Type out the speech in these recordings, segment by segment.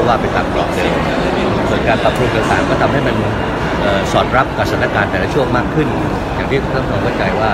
ว่าไปตามกรอบเดิมส่วนการปรับปรุงต่างๆก็ทำให้มันสอดรับกับสถานการณ์แต่ละช่วงมากขึ้นอย่างที่ท่านเข้าใจว่า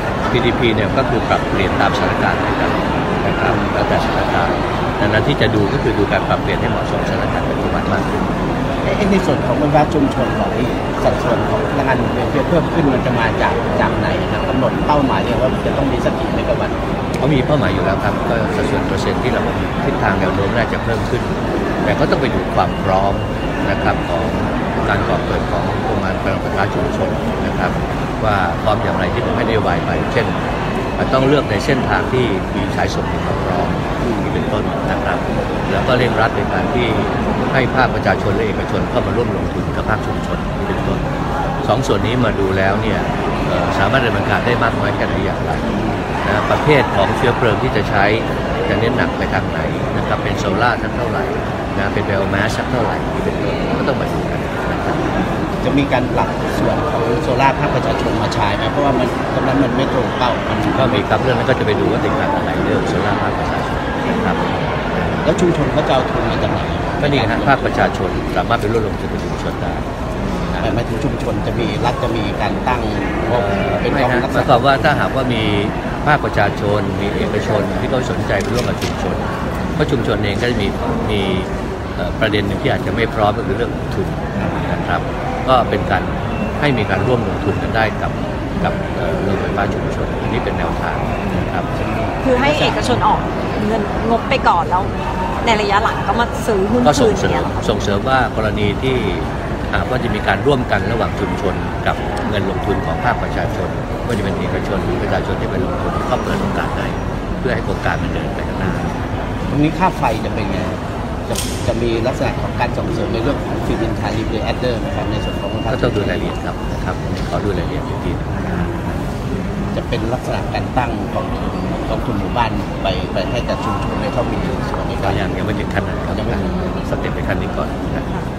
PDP เนี่ยก็คือปรับเปลี่ยนตามสถานการณ์นะครับแล้วแต่สถานการณ์ดังนั้นที่จะดูก็คือดูการปรับเปลี่ยนให้เหมาะสมสถานการณ์ปัจจุบันมากขึ้นในส่วนของบรรดาชุมชนของสัดส่วนของพลังงานหมุนเวียนเพิ่มขึ้นมันจะมาจากไหนครับกำหนดเป้าหมายเนี่ยว่าจะต้องมีสักกี่เมกะวัตต์เขามีเป้าหมายอยู่แล้วครับก็สัดส่วนเปอร์เซ็นต์ที่เราทิศทางแนวโน้มน่าจะเพิ่มขึ้นแต่ก็ต้องไปดูความพร้อมนะครับของการก่อเกิดของโรงงานพลังไฟฟ้าชุมชนนะครับว่าพร้อมอย่างไรที่จะไม่ได้วายไปเช่นต้องเลือกในเส้นทางที่มีสายส่งที่พร้อมเป็นต้นนะครับแล้วก็เร่งรัดในการที่ให้ภาคประชาชนและเอกชนเข้ามาร่วมลงทุนกับภาคชุมชนเป็นต้นสองส่วนนี้มาดูแล้วเนี่ยสามารถดำเนินการได้มากน้อยแค่ไหนอย่างไรนะประเภทของเชื้อเพลิงที่จะใช้จะเน้นหนักไปทางไหนนะครับเป็นโซล่าสักเท่าไหร่นะเป็นไบโอแมสสักเท่าไหร่เป็นต้นก็ต้องมาดูกันนะครับจะมีการปรับส่วนของโซล่าภาคประชาชนมาใช้ไหมเพราะว่ามันตรงนั้นมันไม่ตรงเป้ามันก็มีครับเรื่องนั้นก็จะไปดูว่าติดขัดอะไรเรื่องโซล่าภาคประชาชนนะครับแล้วชุมชนเขาจะเอาทุนมาจากไหนก็นี่ฮะภาคประชาชนสามารถไปร่วมลงทุนกับชุมชนได้หมายถึงชุมชนจะมีรัฐจะมีการตั้งเป็นกองทัพหมายความว่าถ้าหากว่ามีภาคประชาชนมีเอกชนที่เขาสนใจไปร่วมกับชุมชนเพราะชุมชนเองก็จะมีประเด็นหนึ่งที่อาจจะไม่พร้อมก็คือเรื่องทุนนะครับก็เป็นการให้มีการร่วมลงทุนกันได้กับโรงไฟฟ้าชุมชนอันนี้เป็นแนวทางนะครับคือให้เอกชนออกเงินงบไปก่อนแล้วในระยะหลังก็มาซื้อหุ้นคืนเนี่ยส่งเสริมว่ากรณีที่หากว่าจะมีการร่วมกันระหว่างชุมชนกับเงินลงทุนของภาคประชาชนก็จะเป็นเอกชนหรือประชาชนที่ไปลงทุนก็เปิดโอกาสให้เพื่อให้โครงการมันเดินไปข้างหน้าตรงนี้ค่าไฟจะเป็นไงจะมีลักษณะของการส่งเสริมในเรื่องของฟีดินทาริฟหรือแอดเดอร์นะครับในส่วนของก็ต้องดูรายละเอียดครับขอดูรายละเอียดอีกทีจะเป็นลักษณะการตั้งกองทุนหมู่บ้านไปให้แต่ชุมชนในเขามีส่วนในการยังไม่ถึงขั้นนั้นครับยังไม่สเต็ปไปขั้นนี้ก่อนนะครับ